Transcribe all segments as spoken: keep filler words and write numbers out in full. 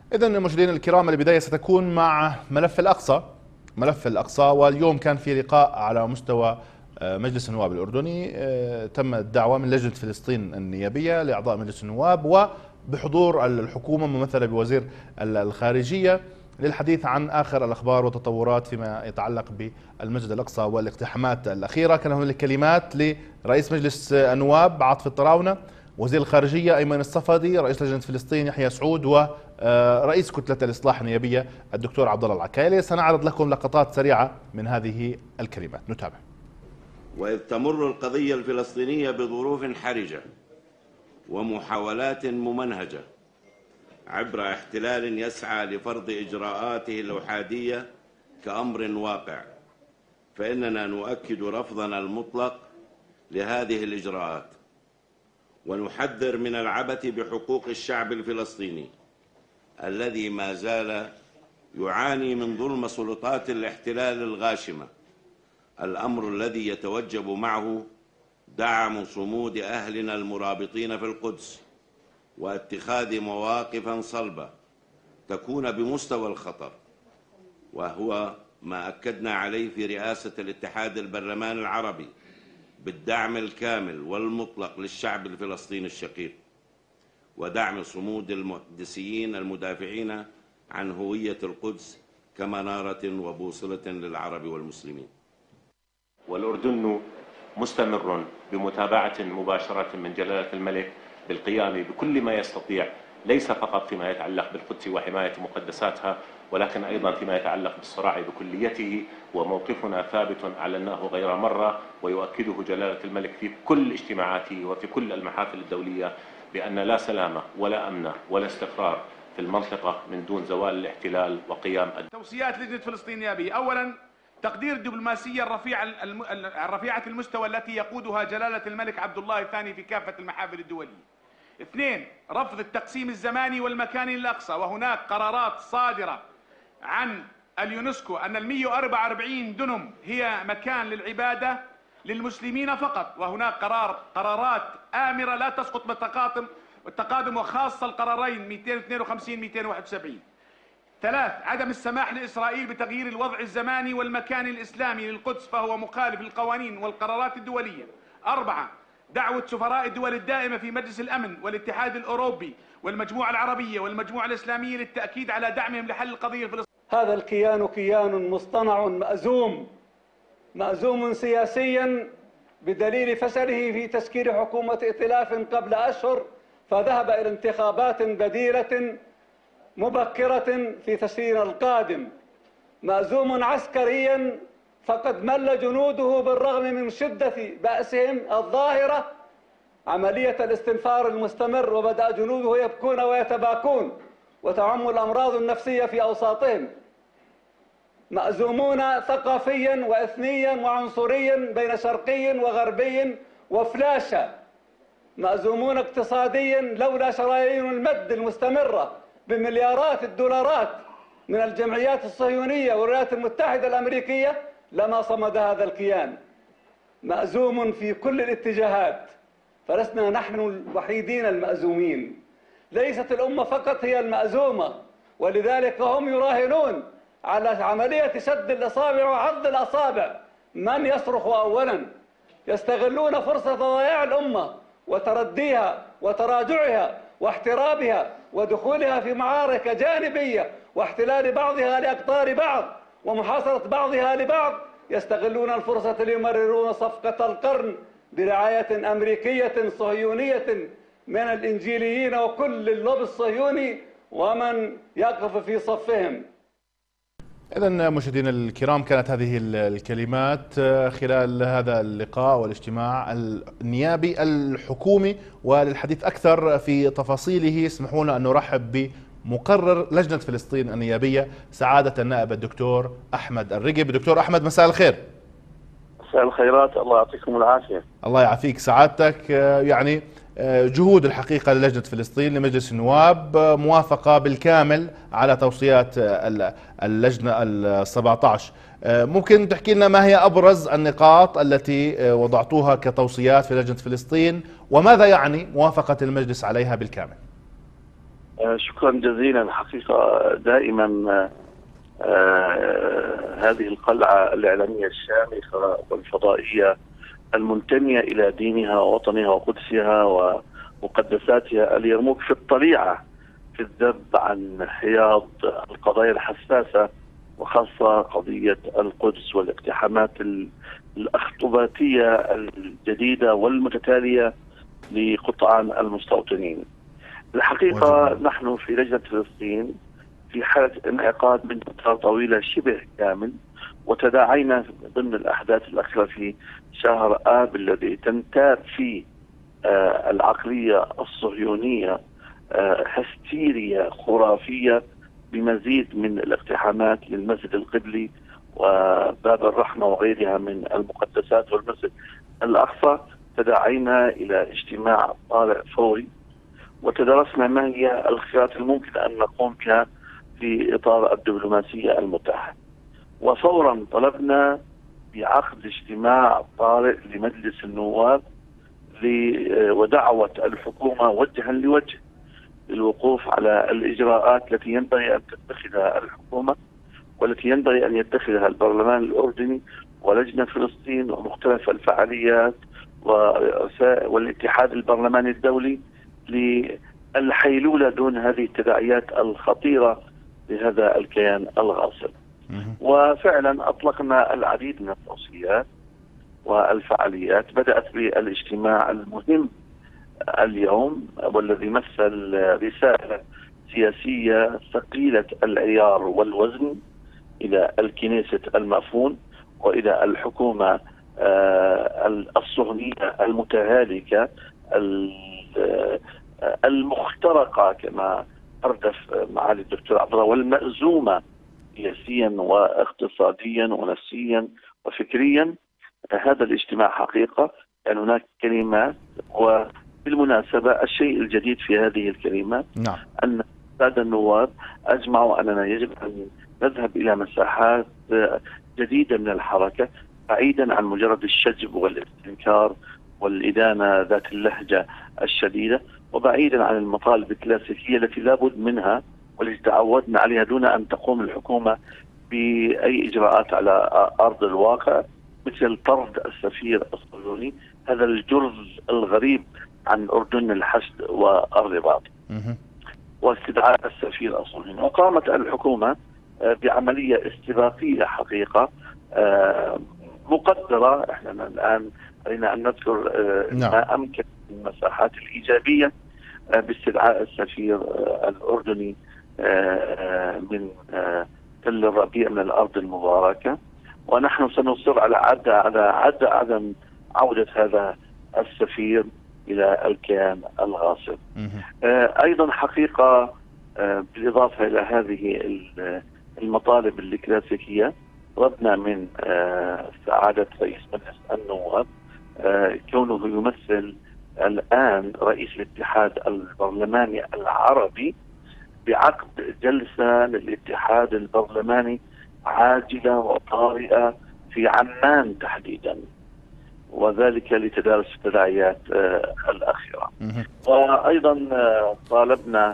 إذن مشاهدينا الكرام، البداية ستكون مع ملف الأقصى. ملف الأقصى، واليوم كان في لقاء على مستوى مجلس النواب الأردني، تم الدعوة من لجنة فلسطين النيابية لأعضاء مجلس النواب وبحضور الحكومة ممثلة بوزير الخارجية للحديث عن آخر الأخبار والتطورات فيما يتعلق بالمسجد الأقصى والاقتحامات الأخيرة. كان هناك كلمات لرئيس مجلس النواب عاطف الطراونة، وزير الخارجية أيمن الصفدي، رئيس لجنة فلسطين يحيى سعود، ورئيس كتلة الإصلاح النيابية الدكتور عبد الله العكايلي. سنعرض لكم لقطات سريعة من هذه الكلمات، نتابع. وإذ تمر القضية الفلسطينية بظروف حرجة ومحاولات ممنهجة عبر احتلال يسعى لفرض إجراءاته الأحادية كأمر واقع، فإننا نؤكد رفضنا المطلق لهذه الإجراءات، ونحذر من العبث بحقوق الشعب الفلسطيني الذي ما زال يعاني من ظلم سلطات الاحتلال الغاشمة، الأمر الذي يتوجب معه دعم صمود أهلنا المرابطين في القدس واتخاذ مواقف صلبة تكون بمستوى الخطر، وهو ما أكدنا عليه في رئاسة الاتحاد البرلماني العربي بالدعم الكامل والمطلق للشعب الفلسطيني الشقيق، ودعم صمود المقدسيين المدافعين عن هوية القدس كمنارة وبوصلة للعرب والمسلمين. والأردن مستمر بمتابعة مباشرة من جلالة الملك بالقيام بكل ما يستطيع، ليس فقط فيما يتعلق بالقدس وحماية مقدساتها، ولكن أيضا فيما يتعلق بالصراع بكليته. وموقفنا ثابت علناه غير مرة ويؤكده جلالة الملك في كل اجتماعاته وفي كل المحافل الدولية بأن لا سلامة ولا أمن ولا استقرار في المنطقة من دون زوال الاحتلال وقيام. توصيات لجنة فلسطين النيابية: أولا، تقدير الدبلوماسية الرفيعة الرفيعة المستوى التي يقودها جلالة الملك عبد الله الثاني في كافة المحافل الدولية. اثنين، رفض التقسيم الزماني والمكاني للأقصى، وهناك قرارات صادرة عن اليونسكو أن ال مئة وأربعة وأربعين دنم هي مكان للعبادة للمسلمين فقط، وهناك قرار قرارات آمرة لا تسقط بالتقادم والتقادم وخاصة القرارين مئتين واثنين وخمسين مئتين وواحد وسبعين. ثلاث، عدم السماح لإسرائيل بتغيير الوضع الزماني والمكاني الإسلامي للقدس، فهو مخالف للقوانين والقرارات الدولية. أربعة، دعوة سفراء الدول الدائمة في مجلس الأمن والاتحاد الأوروبي والمجموعة العربية والمجموعة الإسلامية للتأكيد على دعمهم لحل القضية الفلسطينية. هذا الكيان كيان مصطنع مأزوم مأزوم سياسيا بدليل فشله في تشكيل حكومة ائتلاف قبل أشهر، فذهب إلى انتخابات بديلة مبكرة في تشرين القادم. مأزوم عسكريا، فقد مل جنوده بالرغم من شدة بأسهم الظاهرة عملية الاستنفار المستمر، وبدأ جنوده يبكون ويتباكون وتعم الأمراض النفسية في أوساطهم. مأزومون ثقافيا وإثنيا وعنصريا بين شرقي وغربي وفلاشة. مأزومون اقتصاديا، لولا شرايين المد المستمرة بمليارات الدولارات من الجمعيات الصهيونية والولايات المتحدة الأمريكية لما صمد هذا الكيان. مأزوم في كل الاتجاهات، فلسنا نحن الوحيدين المأزومين. ليست الأمة فقط هي المأزومة، ولذلك هم يراهنون على عملية شد الأصابع وعض الأصابع. من يصرخ أولا؟ يستغلون فرصة ضياع الأمة وترديها وتراجعها واحترابها ودخولها في معارك جانبية واحتلال بعضها لأقطار بعض ومحاصرة بعضها لبعض. يستغلون الفرصة ليمررون صفقة القرن برعاية أمريكية صهيونية من الإنجيليين وكل اللوبي الصهيوني ومن يقف في صفهم. إذن مشاهدينا الكرام، كانت هذه الكلمات خلال هذا اللقاء والاجتماع النيابي الحكومي. وللحديث أكثر في تفاصيله اسمحوا لنا أن نرحب بمقرر لجنة فلسطين النيابية سعادة النائب الدكتور أحمد الرقب. دكتور أحمد، مساء الخير. مساء الخيرات، الله يعطيكم العافية. الله يعافيك سعادتك. يعني جهود الحقيقة للجنة فلسطين لمجلس النواب موافقة بالكامل على توصيات اللجنة السبعة عشر. ممكن تحكي لنا ما هي أبرز النقاط التي وضعتوها كتوصيات في لجنة فلسطين، وماذا يعني موافقة المجلس عليها بالكامل؟ شكرا جزيلا. حقيقة دائما آه هذه القلعة الإعلامية الشامخة والفضائية المنتمية إلى دينها ووطنها وقدسها ومقدساتها اليرموك في الطليعة في الذب عن حياض القضايا الحساسة، وخاصة قضية القدس والاقتحامات الأخطباتية الجديدة والمتتالية لقطعان المستوطنين. الحقيقة وجب. نحن في لجنة فلسطين في حالة انعقاد من فترة طويلة شبه كامل، وتداعينا ضمن الأحداث الأخيرة في شهر آب الذي تنتاب فيه آه العقلية الصهيونية آه هستيريا خرافية بمزيد من الاقتحامات للمسجد القبلي وباب الرحمة وغيرها من المقدسات والمسجد الأقصى. تداعينا إلى اجتماع طارئ فوري، وتدرسنا ما هي الخيارات الممكن أن نقوم بها في إطار الدبلوماسية المتاحة، وفورا طلبنا بعقد اجتماع طارئ لمجلس النواب ودعوة الحكومة وجها لوجه للوقوف على الإجراءات التي ينبغي أن تتخذها الحكومة والتي ينبغي أن يتخذها البرلمان الأردني ولجنة فلسطين ومختلف الفعاليات والاتحاد البرلماني الدولي للحيلولة دون هذه التداعيات الخطيرة لهذا الكيان الغاصب. وفعلا أطلقنا العديد من التوصيات والفعاليات، بدأت بالاجتماع المهم اليوم والذي مثل رسالة سياسية ثقيلة العيار والوزن إلى الكنيسة المأفون وإلى الحكومة الصهيونية المتهالكة المخترقة كما أردف معالي الدكتور عبد الله، والمأزومة سياسيا واقتصاديا ونفسيا وفكريا. هذا الاجتماع حقيقة يعني هناك كلمات، وبالمناسبة الشيء الجديد في هذه الكلمات نعم. أن السادة النواب أجمعوا أننا يجب أن نذهب إلى مساحات جديدة من الحركة بعيدا عن مجرد الشجب والاستنكار والإدانة ذات اللهجة الشديدة، وبعيدا عن المطالب الكلاسيكية التي لابد منها والتي تعودنا عليها دون أن تقوم الحكومة بأي إجراءات على أرض الواقع، مثل طرد السفير الصهيوني، هذا الجرز الغريب عن أردن الحشد والرباط، واستدعاء السفير الصهيوني. وقامت الحكومة بعملية استباقية حقيقة مقدرة. احنا الآن علينا أن نذكر ما أمكن من المساحات الإيجابية باستدعاء السفير الأردني من تل الربيع من الأرض المباركة، ونحن سنصر على عدم على عدم عودة هذا السفير إلى الكيان الغاصب. أيضا حقيقة بالإضافة إلى هذه المطالب الكلاسيكية، طلبنا من سعادة رئيس مجلس النواب كونه يمثل الآن رئيس الاتحاد البرلماني العربي بعقد جلسة للاتحاد البرلماني عاجلة وطارئة في عمان تحديدا، وذلك لتدارس التداعيات الأخيرة. وأيضا طالبنا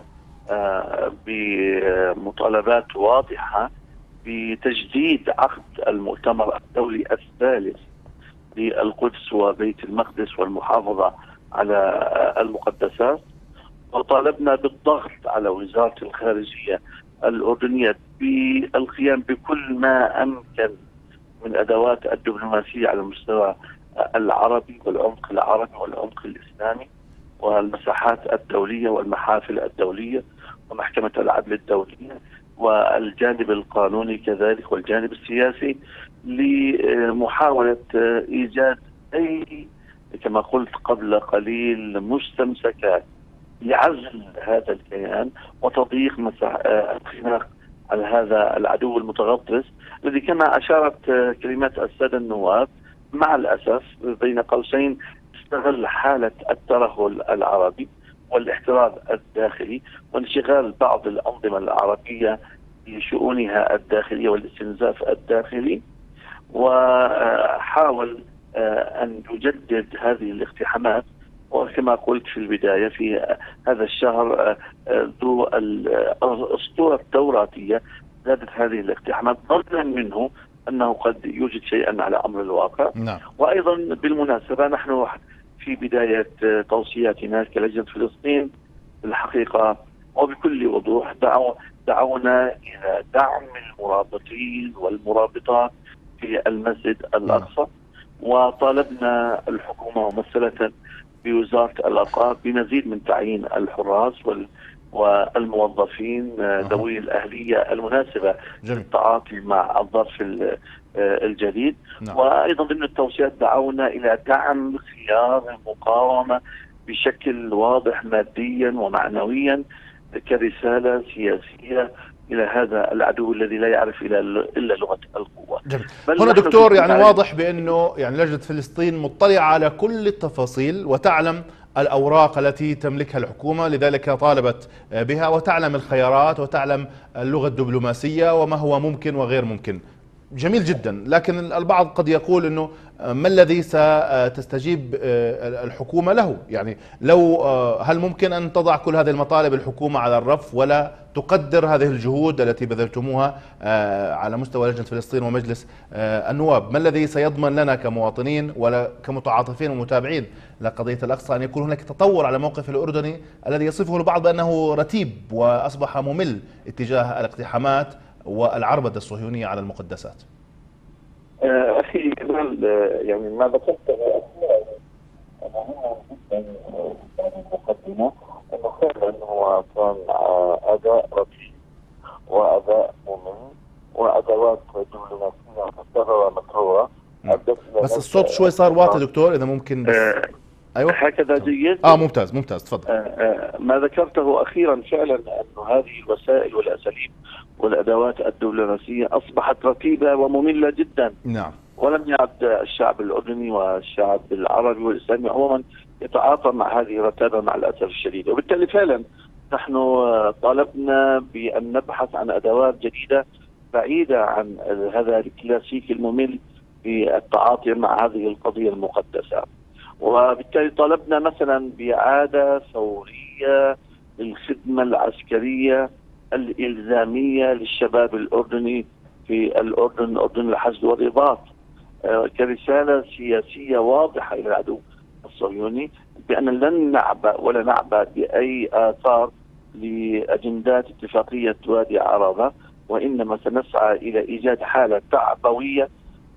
بمطالبات واضحة بتجديد عقد المؤتمر الدولي الثالث للقدس وبيت المقدس والمحافظة على المقدسات، وطالبنا بالضغط على وزارة الخارجية الأردنية بالقيام بكل ما أمكن من أدوات الدبلوماسية على المستوى العربي والعمق العربي والعمق الإسلامي والمساحات الدولية والمحافل الدولية ومحكمة العدل الدولية والجانب القانوني كذلك والجانب السياسي، لمحاولة إيجاد أي كما قلت قبل قليل مستمسكات لعزل هذا الكيان وتضييق الخناق على هذا العدو المتغطرس الذي كما أشارت كلمات السادة النواب مع الأسف بين قوسين استغل حالة الترهل العربي والاحتراب الداخلي وانشغال بعض الأنظمة العربية بشؤونها الداخلية والاستنزاف الداخلي، وحاول أن يجدد هذه الاقتحامات وكما قلت في البداية في هذا الشهر ذو الأسطورة التوراتية زادت هذه الاقتحامات ظنا منه أنه قد يوجد شيئا على أمر الواقع. نعم. وأيضا بالمناسبة نحن في بداية توصياتنا كلجنة فلسطين الحقيقة وبكل وضوح دعو دعونا إلى دعم المرابطين والمرابطات في المسجد الأقصى، وطالبنا الحكومة ممثلة بوزارة الأوقاف بمزيد من تعيين الحراس والموظفين ذوي الأهلية المناسبة للتعاطي مع الظرف الجديد. نعم. وأيضا ضمن التوصيات دعونا إلى دعم خيار المقاومة بشكل واضح ماديا ومعنويا كرسالة سياسية إلى هذا العدو الذي لا يعرف إلا لغة القوة. هنا دكتور يعني واضح بأنه يعني لجنة فلسطين مطلعة على كل التفاصيل وتعلم الأوراق التي تملكها الحكومة، لذلك طالبت بها، وتعلم الخيارات وتعلم اللغة الدبلوماسية وما هو ممكن وغير ممكن. جميل جدا، لكن البعض قد يقول انه ما الذي ستستجيب الحكومة له؟ يعني لو هل ممكن ان تضع كل هذه المطالب الحكومة على الرف ولا تقدر هذه الجهود التي بذلتموها على مستوى لجنة فلسطين ومجلس النواب؟ ما الذي سيضمن لنا كمواطنين ولا كمتعاطفين ومتابعين لقضية الأقصى أن يكون هناك تطور على موقف الأردني الذي يصفه البعض بأنه رتيب وأصبح ممل اتجاه الاقتحامات والعربدة الصهيونية على المقدسات؟ أخي كمال، يعني ما ذكرته مهم جدا في المقدمة، أنه فعلا هو كان أداء رتيب وأداء ممل وأدوات دبلوماسية مكررة مكررة. بس الصوت شوي صار واطي دكتور، إذا ممكن بس. أيوة هكذا جيد. آه ممتاز ممتاز تفضل. آه آه ما ذكرته أخيرا فعلا أنه هذه الوسائل والأساليب والأدوات الدبلوماسية أصبحت رتيبة ومملة جدا. نعم. ولم يعد الشعب الأردني والشعب العربي والإسلامي عموما يتعاطى مع هذه الرتابة مع الأسف الشديد، وبالتالي فعلا نحن طالبنا بأن نبحث عن أدوات جديدة بعيدة عن هذا الكلاسيكي الممل في التعاطي مع هذه القضية المقدسة. وبالتالي طالبنا مثلا بإعادة فورية للخدمة العسكرية الإلزامية للشباب الأردني في الأردن، أردن الحشد والرباط، كرسالة سياسية واضحة إلى العدو الصهيوني بأن لن نعبأ ولا نعبأ بأي آثار لأجندات اتفاقية وادي عربة، وإنما سنسعى إلى إيجاد حالة تعبوية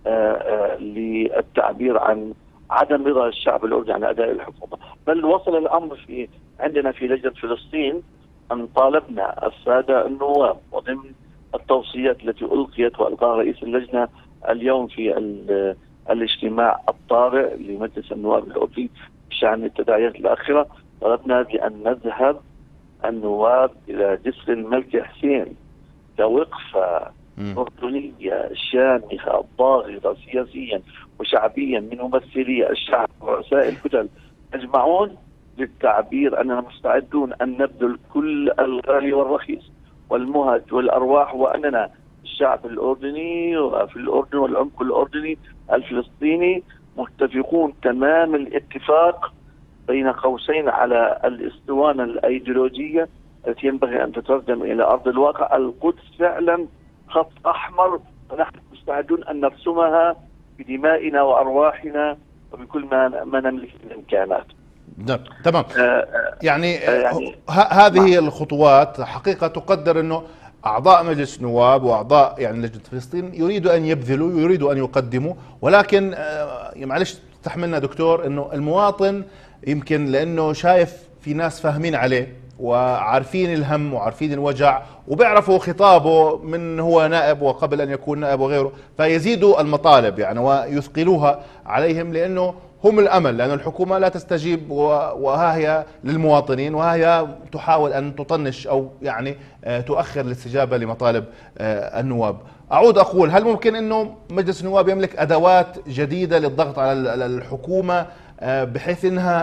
للتعبير عن عدم رضا الشعب الأردني عن أداء الحكومة. بل وصل الأمر في عندنا في لجنة فلسطين أن طالبنا السادة النواب وضمن التوصيات التي ألقيت وألقاها رئيس اللجنة اليوم في الاجتماع الطارئ لمجلس النواب الأردني بشأن التداعيات الآخرة، طلبنا بأن نذهب النواب إلى جسر الملك حسين كوقفة أردنية شامخة ضاغطة سياسيا وشعبيا من ممثلي الشعب ورؤساء الكتل يجمعون للتعبير أننا مستعدون أن نبذل كل الغالي والرخيص والمهج والأرواح، وأننا الشعب الأردني وفي الأردن والعمق الأردني الفلسطيني متفقون تمام الاتفاق بين قوسين على الاسطوانة الأيديولوجية التي ينبغي أن تترجم إلى أرض الواقع. القدس فعلا خط أحمر، ونحن مستعدون أن نرسمها بدمائنا وأرواحنا وبكل ما, ما نملك من إمكانات. نعم تمام. آه يعني, آه يعني هذه نعم. الخطوات حقيقة تقدر أنه أعضاء مجلس النواب وأعضاء يعني لجنة فلسطين يريدوا أن يبذلوا يريدوا أن يقدموا، ولكن آه معلش تحملنا دكتور أنه المواطن يمكن لأنه شايف في ناس فاهمين عليه وعارفين الهم وعارفين الوجع وبيعرفوا خطابه من هو نائب وقبل أن يكون نائب وغيره، فيزيدوا المطالب يعني ويثقلوها عليهم لأنه هم الأمل، لأن الحكومة لا تستجيب وها هي للمواطنين وها هي تحاول أن تطنش أو يعني تؤخر الاستجابة لمطالب النواب. أعود أقول، هل ممكن أنه مجلس النواب يملك أدوات جديدة للضغط على الحكومة بحيث أنها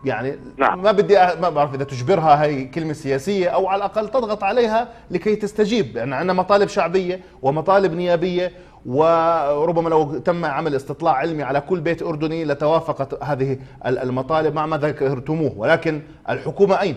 يعني نعم. ما بدي أ... ما بعرف اذا تجبرها، هي كلمه سياسيه، او على الاقل تضغط عليها لكي تستجيب، لان يعني عندنا مطالب شعبيه ومطالب نيابيه، وربما لو تم عمل استطلاع علمي على كل بيت اردني لتوافقت هذه المطالب مع ما ذكرتموه، ولكن الحكومه اين؟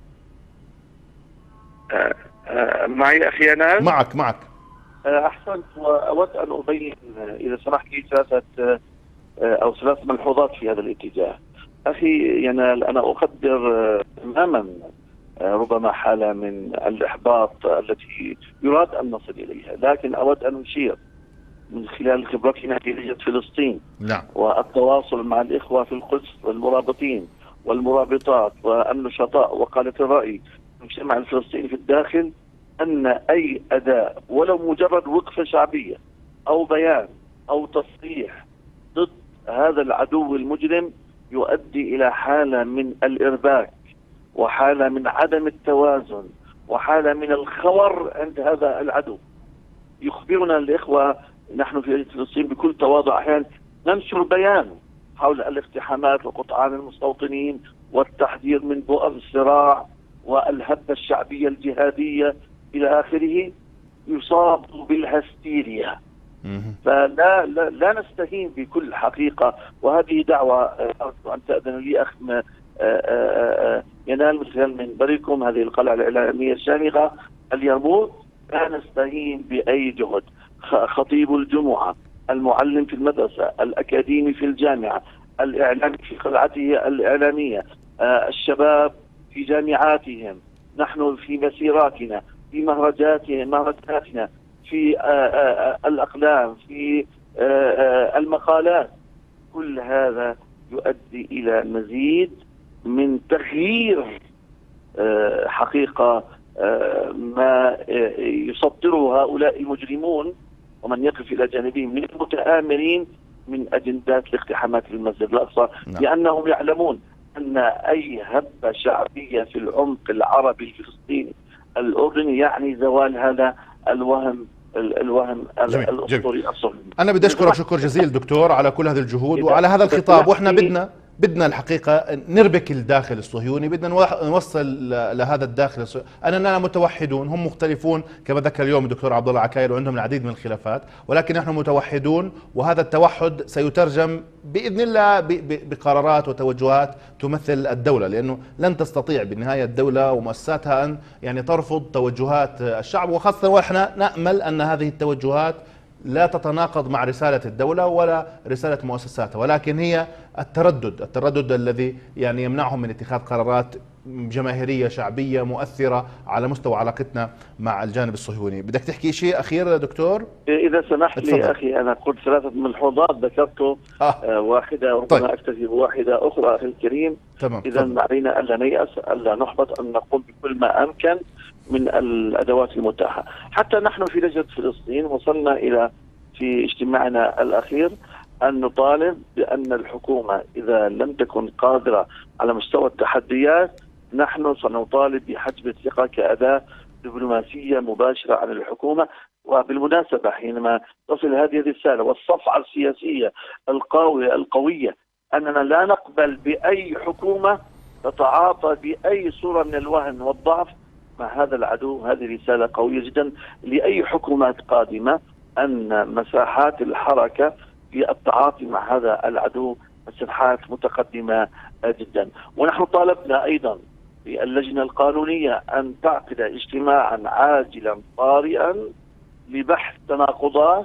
أه أه معي اخي انس. معك معك. احسنت، واود ان ابين اذا سمحت لي ثلاثه او ثلاث ملحوظات في هذا الاتجاه. اخي ينال، انا اقدر تماما ربما حاله من الاحباط التي يراد ان نصل اليها، لكن اود ان اشير من خلال خبرتنا في لجنه فلسطين نعم. والتواصل مع الاخوه في القدس والمرابطين والمرابطات والنشطاء وقاده الراي المجتمع الفلسطيني في الداخل، ان اي اداء ولو مجرد وقفه شعبيه او بيان او تصريح ضد هذا العدو المجرم يؤدي الى حاله من الارباك وحاله من عدم التوازن وحاله من الخور عند هذا العدو. يخبرنا الاخوه نحن في فلسطين بكل تواضع احيانا ننشر بيان حول الاقتحامات وقطعان المستوطنين والتحذير من بؤر الصراع والهبه الشعبيه الجهاديه الى اخره، يصاب بالهستيريا. فلا لا, لا نستهين بكل حقيقه، وهذه دعوه ارجو ان تاذن لي اخ ينال من خلال منبركم هذه القلعه الاعلاميه الشامخه اليرموك، لا نستهين باي جهد. خطيب الجمعه، المعلم في المدرسه، الاكاديمي في الجامعه، الاعلامي في قلعته الاعلاميه، الشباب في جامعاتهم، نحن في مسيراتنا، في مهرجاتنا مهرجاتنا في الأقلام، في المقالات، كل هذا يؤدي إلى مزيد من تغيير حقيقة ما يصدره هؤلاء المجرمون ومن يقف إلى جانبهم من المتآمرين من أجندات الاقتحامات في المسجد الأقصى، نعم. لأنهم يعلمون أن أي هبة شعبية في العمق العربي الفلسطيني الأردني يعني زوال هذا الوهم الوهم الاسطوري الصهيوني. انا بدي اشكرك شكر جزيل دكتور على كل هذه الجهود وعلى هذا الخطاب، واحنا بدنا بدنا الحقيقه نربك الداخل الصهيوني، بدنا نوصل لهذا الداخل الصهيوني اننا متوحدون، هم مختلفون كما ذكر اليوم الدكتور عبد الله عكايل وعندهم العديد من الخلافات، ولكن نحن متوحدون، وهذا التوحد سيترجم باذن الله بقرارات وتوجهات تمثل الدوله، لانه لن تستطيع بالنهايه الدوله ومؤسساتها ان يعني ترفض توجهات الشعب، وخاصه واحنا نامل ان هذه التوجهات لا تتناقض مع رسالة الدولة ولا رسالة مؤسساتها، ولكن هي التردد التردد الذي يعني يمنعهم من اتخاذ قرارات جماهيرية شعبية مؤثرة على مستوى علاقتنا مع الجانب الصهيوني. بدك تحكي شيء أخير دكتور؟ إذا سمحت لي أخي، أنا قلت ثلاثة ملحوظات ذكرته آه. آه واحدة، وربما طيب. أكتفي بواحدة أخرى أخي الكريم. تمام. إذا علينا ألا نيأس، ألا نحبط، أن نقوم بكل ما أمكن من الأدوات المتاحة. حتى نحن في لجنة فلسطين وصلنا إلى في اجتماعنا الأخير أن نطالب بأن الحكومة إذا لم تكن قادرة على مستوى التحديات، نحن سنطالب بحجب الثقة كأداة دبلوماسية مباشرة عن الحكومة. وبالمناسبة حينما تصل هذه الرسالة والصفعة السياسية القوية القوية أننا لا نقبل بأي حكومة تتعاطى بأي صورة من الوهن والضعف مع هذا العدو، هذه رسالة قوية جدا لأي حكومات قادمة أن مساحات الحركة في التعاطي مع هذا العدو مساحات متقدمة جدا. ونحن طالبنا أيضا في اللجنة القانونية أن تعقد اجتماعا عاجلا طارئا لبحث تناقضات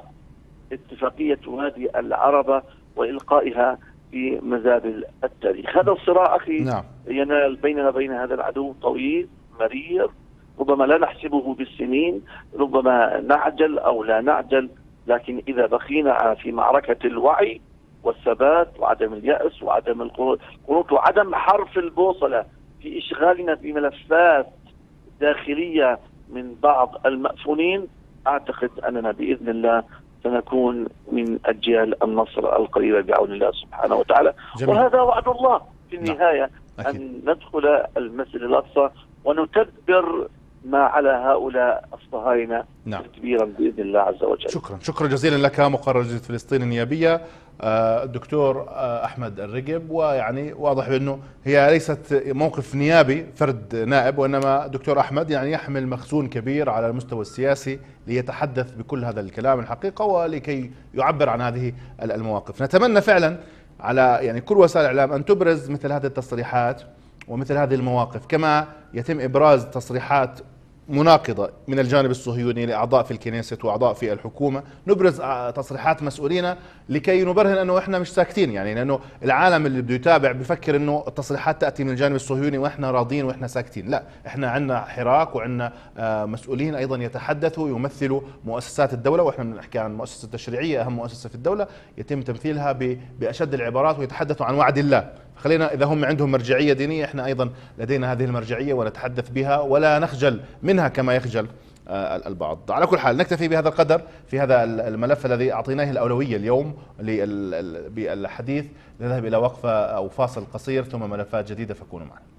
اتفاقية وادي العربة وإلقائها في مزابل التاريخ. هذا الصراع أخي نعم. ينال بيننا وبين هذا العدو طويل مرير، ربما لا نحسبه بالسنين، ربما نعجل أو لا نعجل، لكن إذا بقينا في معركة الوعي والثبات وعدم اليأس وعدم القنوط وعدم حرف البوصلة في إشغالنا بملفات داخلية من بعض المأفونين، أعتقد أننا بإذن الله سنكون من أجيال النصر القريبة بعون الله سبحانه وتعالى. جميل. وهذا وعد الله في النهاية، نعم. أن ندخل المسجد الأقصى ونتدبر ما على هؤلاء الصهاينة نعم. كبيرا بإذن الله عز وجل. شكرا شكرا جزيلا لك مقرر جديد فلسطين النيابية الدكتور أحمد الرقب. ويعني واضح بأنه هي ليست موقف نيابي فرد نائب، وإنما دكتور أحمد يعني يحمل مخزون كبير على المستوى السياسي ليتحدث بكل هذا الكلام الحقيقة ولكي يعبر عن هذه المواقف. نتمنى فعلا على يعني كل وسائل الإعلام أن تبرز مثل هذه التصريحات ومثل هذه المواقف، كما يتم إبراز تصريحات مناقضة من الجانب الصهيوني لأعضاء في الكنيست وأعضاء في الحكومة، نبرز تصريحات مسؤولين لكي نبرهن أنه إحنا مش ساكتين. يعني لأنه العالم اللي بده يتابع بفكر أنه التصريحات تأتي من الجانب الصهيوني وإحنا راضين وإحنا ساكتين. لا، إحنا عندنا حراك وعندنا مسؤولين أيضا يتحدثوا يمثلوا مؤسسات الدولة، وإحنا بنحكي عن مؤسسة التشريعية أهم مؤسسة في الدولة يتم تمثيلها بأشد العبارات ويتحدثوا عن وعد الله. خلينا إذا هم عندهم مرجعية دينية، إحنا أيضا لدينا هذه المرجعية ونتحدث بها ولا نخجل منها كما يخجل البعض. على كل حال نكتفي بهذا القدر في هذا الملف الذي أعطيناه الأولوية اليوم بالحديث. نذهب إلى وقفة أو فاصل قصير ثم ملفات جديدة، فكونوا معنا.